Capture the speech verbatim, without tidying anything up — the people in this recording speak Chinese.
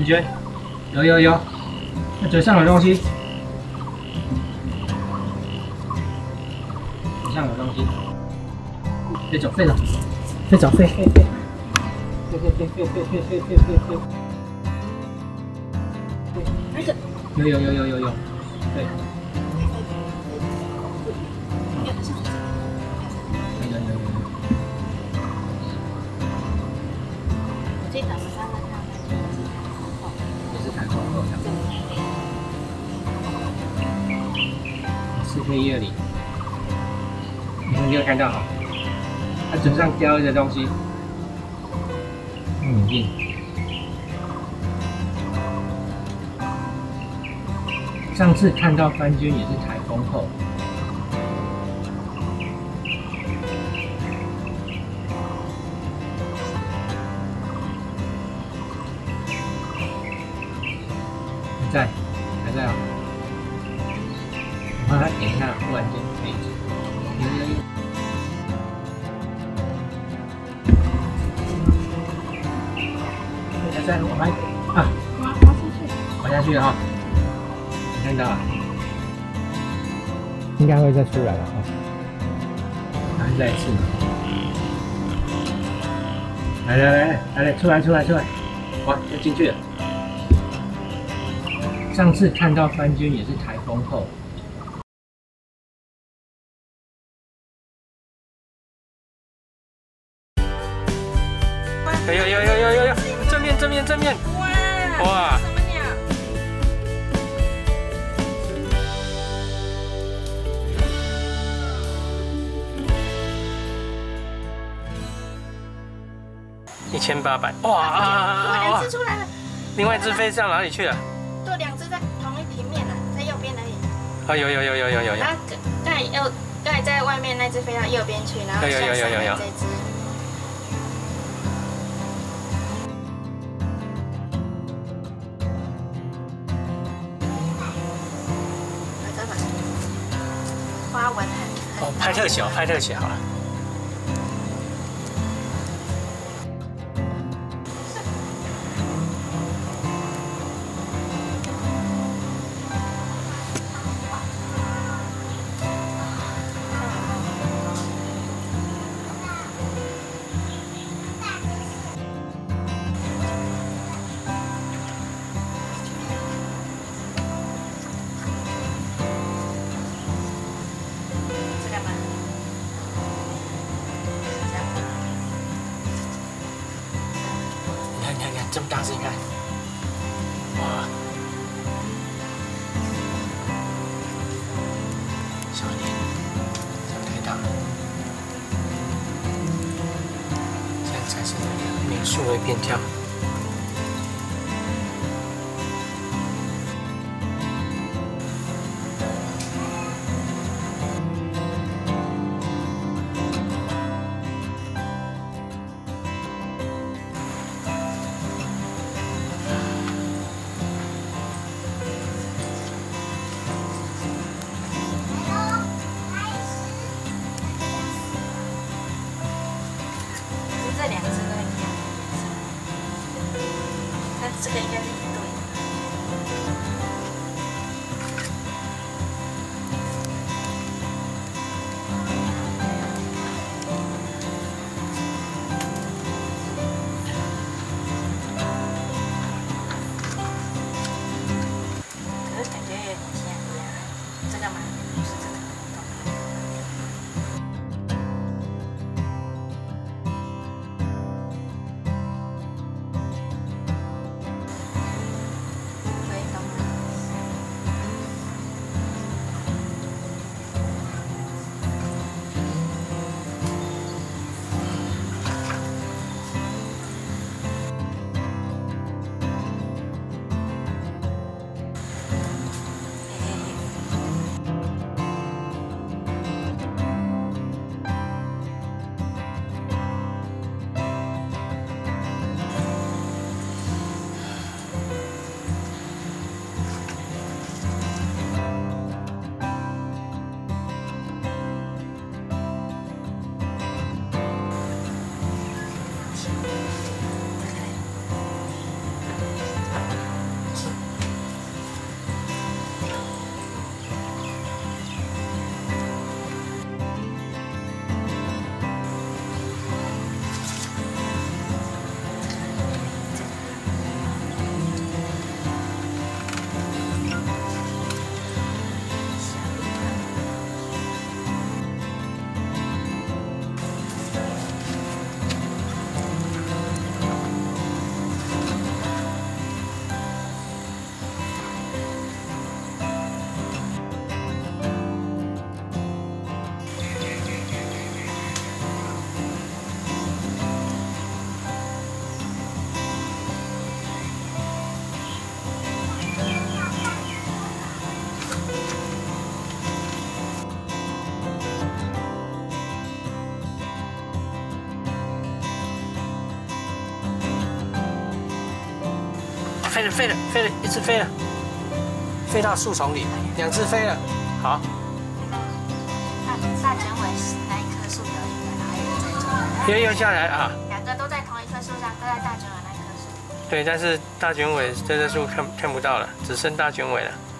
你觉得？有有有，那嘴上有东西，嘴上有东西，飞走飞走，飞走飞飞飞，飞飞飞飞飞飞飞飞飞飞。那个，有有有有有有，对。 四黑夜里，你们没有看到哈？他嘴上叼着东西，眼镜。上次看到番军也是台风后。还在，还在啊、哦！我帮他点一下，忽然间配置。还在，我来啊！滑滑下去，滑下去了哈！你看到了？应该会再出来了哈。还再一次。来来来来来，出来出来出来！哇，又进去了。 上次看到番军也是台风后。有有有有有有有，正面正面正面！哇哇！什么鸟？一千八百！哇！ 两只出来了。 另外一只飞上哪里去了？ 都两只在同一平面了，在右边而已。 啊，有有有有有有有。 然后刚才右，刚才在外面那只飞到右边去，然后向上面这只。花纹很。 哦，拍特写，拍特写好了。 你看，你看，这么大只，你看，哇！小一点，这样太大了。这样才是那个美术的变调。 这两只都一样，那这个应该是一对。可是感觉有点像一样，这个吗？不是这个。 你飞了飞了飞了，一只飞了，飞到树丛里，两只飞了，好。 大大卷尾那一棵树掉下来，然后一个在中间。 也有下来啊。两个都在同一棵树上，都在大卷尾那棵树。 对，但是大卷尾在这树看看不到了，只剩大卷尾了。